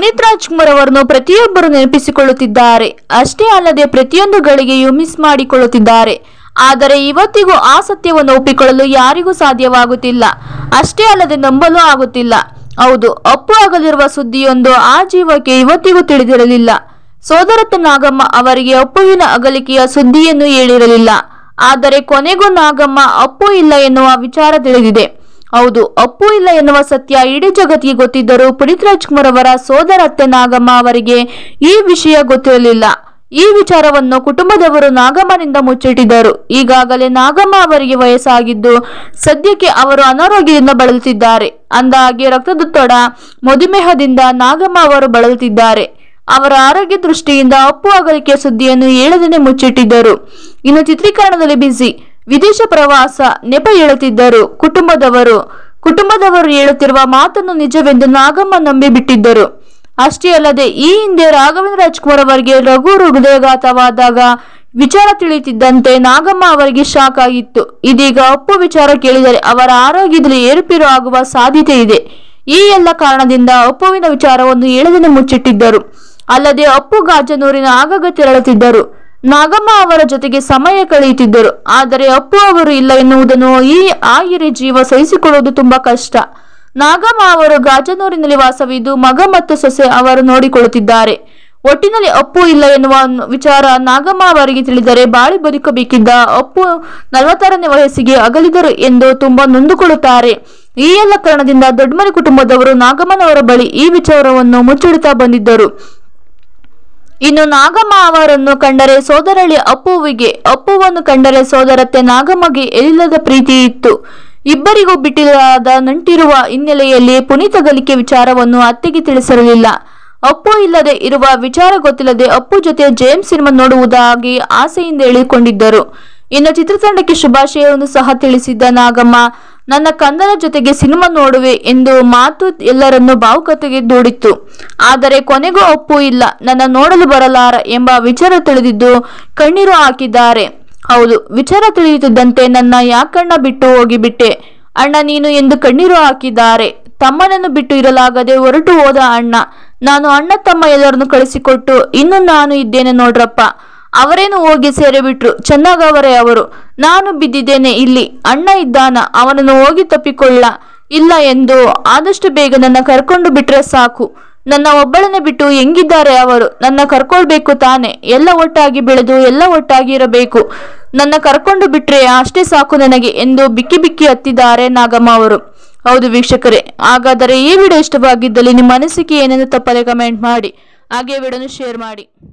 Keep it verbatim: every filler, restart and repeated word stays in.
ಪುನೀತ್ ರಾಜ್ಕುಮಾರ್ ಅವರನ್ನು ಪ್ರತಿಯೊಬ್ಬರು ನೆನಪಿಸಿಕೊಳ್ಳುತ್ತಿದ್ದಾರೆ. ಅಷ್ಟೇ ಅಲ್ಲದೆ ಪ್ರತಿಯೊಂದು ಗಳಿಗೆಯೂ ಮಿಸ್ ಮಾಡಿಕೊಳ್ಳುತ್ತಿದ್ದಾರೆ. ಆದರೆ ಇವತ್ತಿಗೂ ಆ ಸತ್ಯವನ್ನು ಒಪ್ಪಿಕೊಳ್ಳಲು ಯಾರಿಗೂ ಸಾಧ್ಯವಾಗುತ್ತಿಲ್ಲ. ಅಷ್ಟೇ ಅಲ್ಲದೆ ನಂಬಲು ಆಗುತ್ತಿಲ್ಲ. ಹೌದು, ಅಪ್ಪು ಆಗಲಿರುವ ಸುದ್ದಿಯೊಂದು ಆ ಜೀವಕ್ಕೆ ಇವತ್ತಿಗೂ ತಿಳಿದಿರಲಿಲ್ಲ. ಸೋದರತ್ತ ನಾಗಮ್ಮ ಅವರಿಗೆ ಅಪ್ಪುವಿನ ಅಗಲಿಕೆಯ ಸುದ್ದಿಯನ್ನು ಹೇಳಿರಲಿಲ್ಲ. ಆದರೆ ಕೊನೆಗೂ ನಾಗಮ್ಮ ಅಪ್ಪು ಇಲ್ಲ ಎನ್ನುವ ವಿಚಾರ ತಿಳಿದಿದೆ. ಹೌದು, ಅಪ್ಪು ಇಲ್ಲ ಎನ್ನುವ ಸತ್ಯ ಇಡೀ ಜಗತ್ತಿಗೆ ಗೊತ್ತಿದ್ದರೂ ಪುನೀತ್ ರಾಜ್ಕುಮಾರ್ ಅವರ ಸೋದರತ್ತೆ ನಾಗಮ್ಮ ಅವರಿಗೆ ಈ ವಿಷಯ ಗೊತ್ತಿರಲಿಲ್ಲ. ಈ ವಿಚಾರವನ್ನು ಕುಟುಂಬದವರು ನಾಗಮ್ಮನಿಂದ ಮುಚ್ಚಿಟ್ಟಿದ್ದರು. ಈಗಾಗಲೇ ನಾಗಮ್ಮ ಅವರಿಗೆ ವಯಸ್ಸಾಗಿದ್ದು ಸದ್ಯಕ್ಕೆ ಅವರು ಅನಾರೋಗ್ಯದಿಂದ ಬಳಲುತ್ತಿದ್ದಾರೆ. ಅಂದಹಾಗೆ ರಕ್ತದೊತ್ತಡ, ಮಧುಮೇಹದಿಂದ ನಾಗಮ್ಮ ಅವರು ಬಳಲುತ್ತಿದ್ದಾರೆ. ಅವರ ಆರೋಗ್ಯ ದೃಷ್ಟಿಯಿಂದ ಅಪ್ಪು ಅಗಲಿಕೆಯ ಸುದ್ದಿಯನ್ನು ಹೇಳದೇನೆ ಮುಚ್ಚಿಟ್ಟಿದ್ದರು. ಇನ್ನು ಚಿತ್ರೀಕರಣದಲ್ಲಿ ಬಿಸಿ, ವಿದೇಶ ಪ್ರವಾಸ ನೆಪ ಹೇಳುತ್ತಿದ್ದರು. ಕುಟುಂಬದವರು ಕುಟುಂಬದವರು ಹೇಳುತ್ತಿರುವ ಮಾತನ್ನು ನಿಜವೆಂದು ನಾಗಮ್ಮ ನಂಬಿ ಬಿಟ್ಟಿದ್ದರು. ಅಷ್ಟೇ ಅಲ್ಲದೆ ಈ ಹಿಂದೆ ರಾಘವೇಂದ್ರ ರಾಜ್ಕುಮಾರ್ ಅವರಿಗೆ ರಘು ಹೃದಯಘಾತವಾದಾಗ ವಿಚಾರ ತಿಳಿಯುತ್ತಿದ್ದಂತೆ ನಾಗಮ್ಮ ಅವರಿಗೆ ಶಾಕ್ ಆಗಿತ್ತು. ಇದೀಗ ಅಪ್ಪು ವಿಚಾರ ಕೇಳಿದರೆ ಅವರ ಆರೋಗ್ಯದಲ್ಲಿ ಏರುಪೇರು ಆಗುವ ಸಾಧ್ಯತೆ ಇದೆ. ಈ ಎಲ್ಲ ಕಾರಣದಿಂದ ಅಪ್ಪುವಿನ ವಿಚಾರವನ್ನು ಹೇಳದೇನೆ ಮುಚ್ಚಿಟ್ಟಿದ್ದರು. ಅಲ್ಲದೆ ಅಪ್ಪು ಗಾಜನೂರಿನ ಆಗಾಗ ತೆರಳುತ್ತಿದ್ದರು. ನಾಗಮ್ಮ ಅವರ ಜೊತೆಗೆ ಸಮಯ ಕಳೆಯುತ್ತಿದ್ದರು. ಆದರೆ ಅಪ್ಪು ಅವರು ಇಲ್ಲ ಎನ್ನುವುದನ್ನು ಈ ಆ ಹಿರಿಯ ಜೀವ ಸಹಿಸಿಕೊಳ್ಳುವುದು ತುಂಬಾ ಕಷ್ಟ. ನಾಗಮ್ಮ ಅವರು ಗಾಜನೂರಿನಲ್ಲಿ ವಾಸವಿದ್ದು ಮಗ ಮತ್ತು ಸೊಸೆ ಅವರು ನೋಡಿಕೊಳ್ಳುತ್ತಿದ್ದಾರೆ. ಒಟ್ಟಿನಲ್ಲಿ ಅಪ್ಪು ಇಲ್ಲ ಎನ್ನುವ ವಿಚಾರ ನಾಗಮ್ಮ ಅವರಿಗೆ ತಿಳಿದರೆ ಬಾಳಿ ಬದುಕಬೇಕಿದ್ದ ಅಪ್ಪು ನಲವತ್ತಾರನೇ ವಯಸ್ಸಿಗೆ ಅಗಲಿದರು ಎಂದು ತುಂಬಾ ನೊಂದುಕೊಳ್ಳುತ್ತಾರೆ. ಈ ಎಲ್ಲ ಕಾರಣದಿಂದ ದೊಡ್ಡಮನೆ ಕುಟುಂಬದವರು ನಾಗಮ್ಮನವರ ಬಳಿ ಈ ವಿಚಾರವನ್ನು ಮುಚ್ಚಿಡುತ್ತಾ ಬಂದಿದ್ದರು. ಇನ್ನು ನಾಗಮ್ಮ ಅವರನ್ನು ಕಂಡರೆ ಸೋದರಳಿ ಅಪ್ಪುವಿಗೆ, ಅಪ್ಪುವನ್ನು ಕಂಡರೆ ಸೋದರತ್ತೆ ನಾಗಮ್ಮಗೆ ಎಲ್ಲಿಲ್ಲದ ಪ್ರೀತಿ ಇತ್ತು. ಇಬ್ಬರಿಗೂ ಬಿಟ್ಟಿಲ್ಲದ ನಂಟಿರುವ ಹಿನ್ನೆಲೆಯಲ್ಲಿ ಪುನೀತ್ ಅಗಲಿಕೆ ವಿಚಾರವನ್ನು ಅತ್ತೆಗೆ ತಿಳಿಸಿರಲಿಲ್ಲ. ಅಪ್ಪು ಇಲ್ಲದೆ ಇರುವ ವಿಚಾರ ಗೊತ್ತಿಲ್ಲದೆ ಅಪ್ಪು ಜೊತೆ ಜೇಮ್ಸ್ ಸಿನಿಮಾ ನೋಡುವುದಾಗಿ ಆಸೆಯಿಂದ ಹೇಳಿಕೊಂಡಿದ್ದರು. ಇನ್ನು ಚಿತ್ರತಂಡಕ್ಕೆ ಶುಭಾಶಯವನ್ನು ಸಹ ತಿಳಿಸಿದ್ದ ನಾಗಮ್ಮ, ನನ್ನ ಕಂದನ ಜೊತೆಗೆ ಸಿನಿಮಾ ನೋಡುವೆ ಎಂದು ಮಾತು ಎಲ್ಲರನ್ನು ಭಾವುಕತೆಗೆ ದೂಡಿತ್ತು. ಆದರೆ ಕೊನೆಗೂ ಅಪ್ಪು ಇಲ್ಲ, ನನ್ನ ನೋಡಲು ಬರಲಾರ ಎಂಬ ವಿಚಾರ ತಿಳಿದಿದ್ದು ಕಣ್ಣೀರು ಹಾಕಿದ್ದಾರೆ. ಹೌದು, ವಿಚಾರ ತಿಳಿಯುತ್ತಿದ್ದಂತೆ ನನ್ನ ಯಾಕಣ್ಣ ಬಿಟ್ಟು ಹೋಗಿಬಿಟ್ಟೆ ಅಣ್ಣ ನೀನು ಎಂದು ಕಣ್ಣೀರು ಹಾಕಿದ್ದಾರೆ. ತಮ್ಮನನ್ನು ಬಿಟ್ಟು ಇರಲಾಗದೆ ಹೊರಟು ಹೋದ ಅಣ್ಣ. ನಾನು ಅಣ್ಣ ತಮ್ಮ ಎಲ್ಲರನ್ನು ಕಳಿಸಿಕೊಟ್ಟು ಇನ್ನು ನಾನು ಇದ್ದೇನೆ ನೋಡ್ರಪ್ಪ. ಅವರೇನು ಹೋಗಿ ಸೇರಿಬಿಟ್ರು, ಚೆನ್ನಾಗವರೇ ಅವರು. ನಾನು ಬಿದ್ದಿದ್ದೇನೆ ಇಲ್ಲಿ, ಅಣ್ಣ ಇದ್ದಾನ, ಅವನನ್ನು ಹೋಗಿ ತಪ್ಪಿಕೊಳ್ಳ ಇಲ್ಲ ಎಂದು ಆದಷ್ಟು ಬೇಗ ನನ್ನ ಕರ್ಕೊಂಡು ಬಿಟ್ರೆ ಸಾಕು. ನನ್ನ ಒಬ್ಬಳನ್ನೇ ಬಿಟ್ಟು ಹೆಂಗಿದ್ದಾರೆ ಅವರು, ನನ್ನ ಕರ್ಕೊಳ್ಬೇಕು ತಾನೆ. ಎಲ್ಲ ಒಟ್ಟಾಗಿ ಬೆಳೆದು ಎಲ್ಲ ಒಟ್ಟಾಗಿ ಇರಬೇಕು. ನನ್ನ ಕರ್ಕೊಂಡು ಬಿಟ್ರೆ ಅಷ್ಟೇ ಸಾಕು ನನಗೆ ಎಂದು ಬಿಕ್ಕಿ ಬಿಕ್ಕಿ ಹತ್ತಿದ್ದಾರೆ ನಾಗಮ್ಮ ಅವರು. ಹೌದು ವೀಕ್ಷಕರೇ, ಹಾಗಾದರೆ ಈ ವಿಡಿಯೋ ಇಷ್ಟವಾಗಿದ್ದಲ್ಲಿ ನಿಮ್ಮ ಅನಿಸಿಕೆ ಏನೆಂದು ತಪ್ಪದೆ ಕಮೆಂಟ್ ಮಾಡಿ. ಹಾಗೆ ವಿಡಿಯೋನ ಶೇರ್ ಮಾಡಿ.